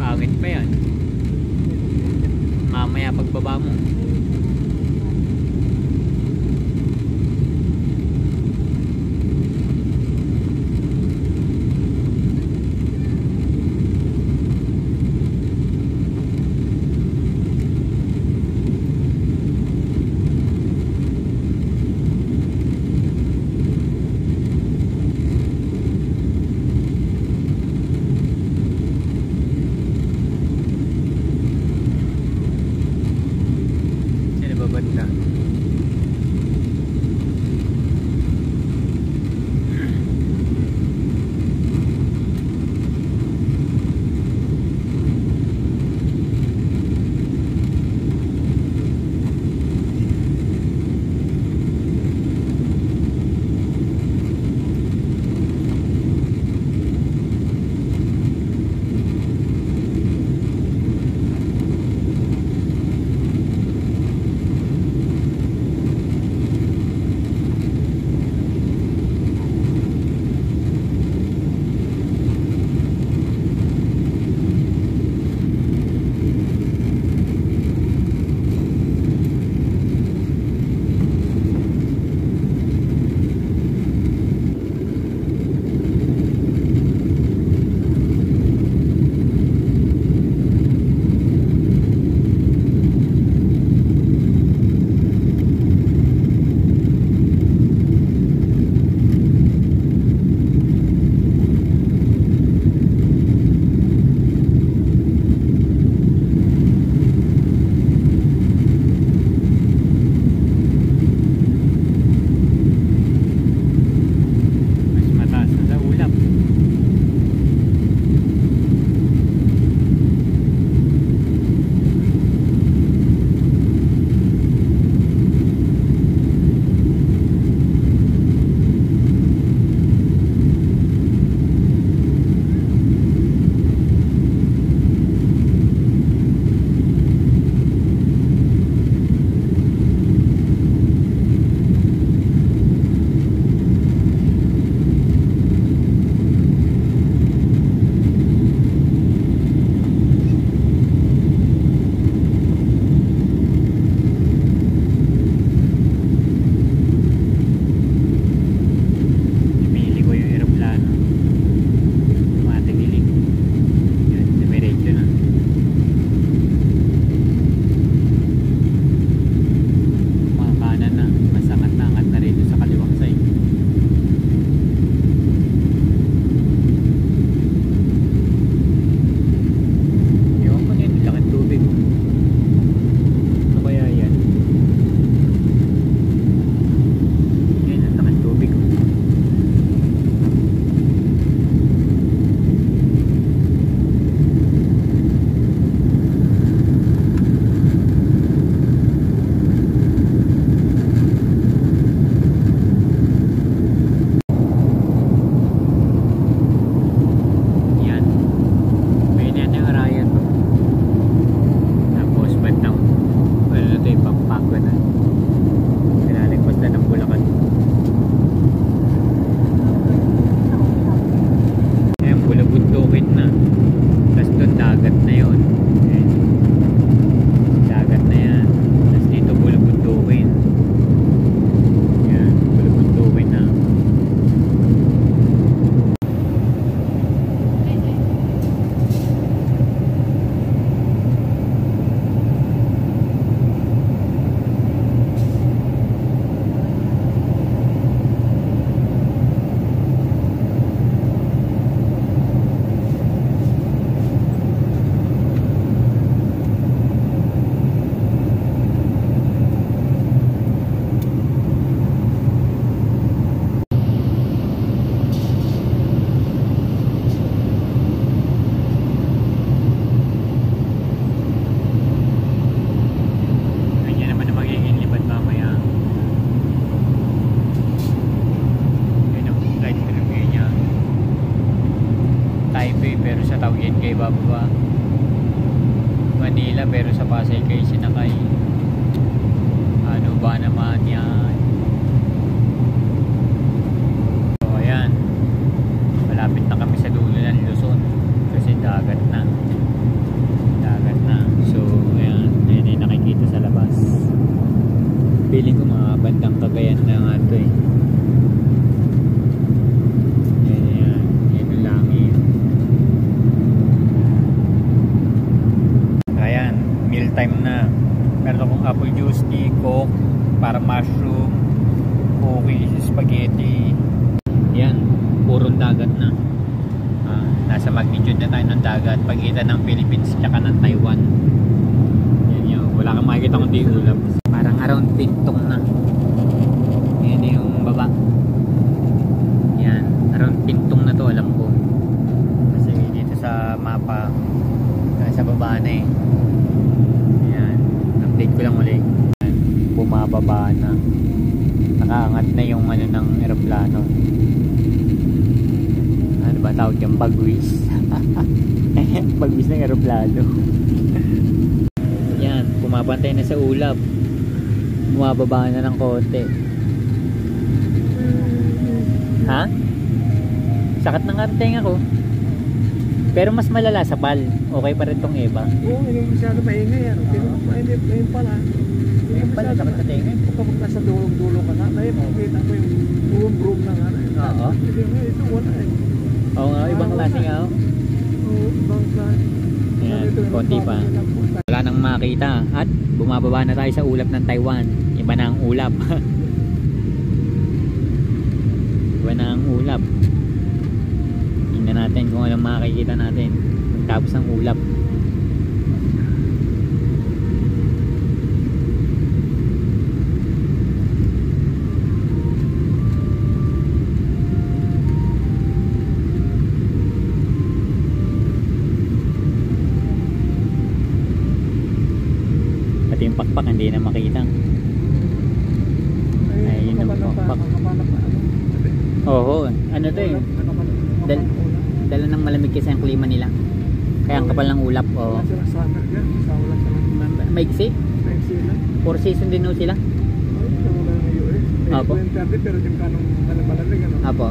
Pangit pa yan. Mamaya pagbaba mo. Banda. Pasay bababa. Manila pero sa Pasay kayo sinakay. Ano ba naman yan? So ayan, malapit na kami sa dulo ng Luzon kasi dagat na. time na. Meron akong apple juice, tea, coke, para mushroom, cookies, spaghetti. Yan, purong dagat na. Nasa magnitude na tayo ng dagat, pagitan ng Philippines tsaka ng Taiwan. Yan yun, wala kang makikita kundi ulap. Parang around pintong na. Yan yung baba. Yan, around pintong na to, alam ko. Kasi dito sa mapa, nasa baba na eh. Yan, update ko lang ulit. Bumababa na. Nakaangat na yung ano ng eroplano. Ano ba tawag yung bagwis? Bagwis ng eroplano. Yan, pumapantay na sa ulap. Bumababa na ng konti. Ha? Sakat ng karteng ako. Pero mas malala sa pal. Okay pa rin tong Eva. Oo, yung masyado maingay yan. Mainit ngayon pala. Yung pala sakat sa tenga. Kapag nasa dulo ka na, dahil makikita ko yung broom na nga. Oo. Ito wala eh. Oo nga, ibang klase nga. Oo, ibang klase. Ayan, konti pa. Wala nang makita. At bumababa na tayo sa ulap ng Taiwan. Iba na ang ulap. Iba na ang ulap. Tingnan natin kung anong makikita natin tapos ng ulap. Pati yung pakpak hindi na makita. Ayun yung pakpak. Oo, ano to eh. Dala ng malamig kasi ang klima nila. Kaya ang kapal ng ulap. Oh. Maigsi? Four season din ho sila. Apo. Apo.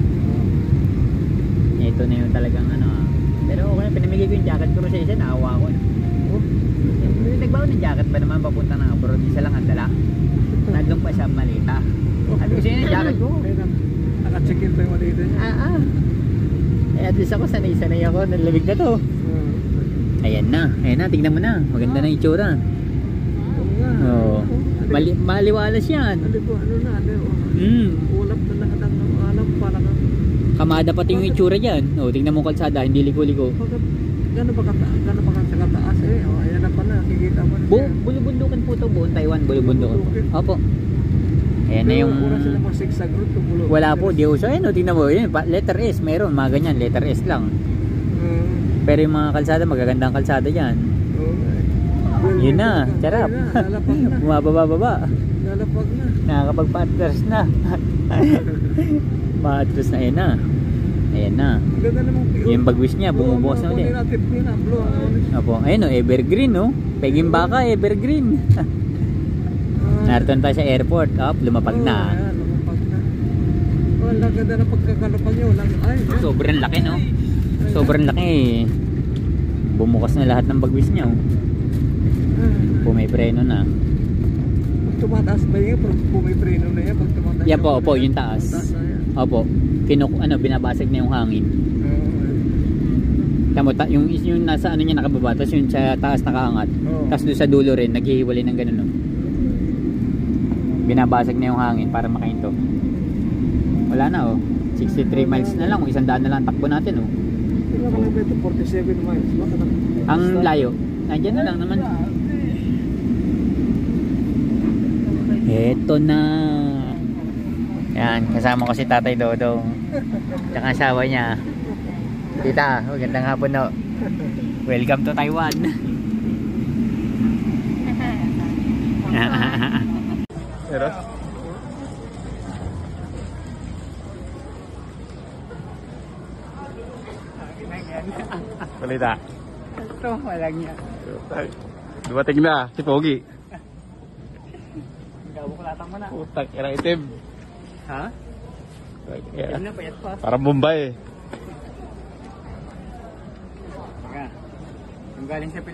Ito na yung talagang ano. Pero okay, pinamigay ko yung jacket pero sa isa naawa ko. Nagbawa ng jacket ba naman papunta ng abroad? Isa lang ang dala. Nandun pa siya malita. Sabi ko siya yung jacket ko. Naka-check-in pa yung malita niya. Eh, at least ako sanay-sanay ako. Nalamig na to. Ayan na. Ayan na. Tignan mo na. Maganda na yung itsura. Oo. Maliwalas yan. Ano na. Ulap na lahat ng alam. Parang Kamada pati yung itsura dyan. O, tignan mo kalsada. Hindi liko-liko. Gano'n ba sa kataas eh? O, ayan na pala. Nakikita mo na. Bulubundukan po ito. Buong Taiwan. Bulubundukan po. Opo. Ayan na yung... Wala po, di uso. Ayun, tingnan mo. Yun, letter S, meron. Mga ganyan, letter S lang. Pero yung mga kalsada, magagandang kalsada yan. Yun na, charap. Bumababa-baba. Lalapag na. Nakakapag-patras na. Patras na, ayan na. Ayan na. Yung bagwis niya, bumubukas na ulit. Opo, ayun o, evergreen o. Peging baka, evergreen. Narito na tayo sa airport. Lumapag na. Lumapag na. Wala ganda na pagkakalapag nyo. Sobrang laki no. Sobrang laki. Bumukas na lahat ng bagwis niya. Pumipreno na. Pag tumataas ba yun? Pumipreno na yan? Pag tumataas yan po, opo, yung taas. Opo. Binabasag na yung hangin. Tamo, yung nasa ano niya nakababa. Tapos yung sa taas nakaangat. Tapos doon sa dulo rin, naghihiwalay ng ganun no. Binabasag na yung hangin para makahinto. Wala na 63 miles na lang, 100 na lang takbo natin 47 miles. Ang layo. Nandiyan na lang naman. Eto na. Yan, kasama ko si Tatay Dodong. Tsaka asawa niya. Tita, magandang hapon no. Welcome to Taiwan. Pero balita. Ito, walang niya. dumating na si Pogi. Gabukulatan mo na. Utak, irang itim. Ha? Itim na, payat pa. Parang Bombay. Ang galing sa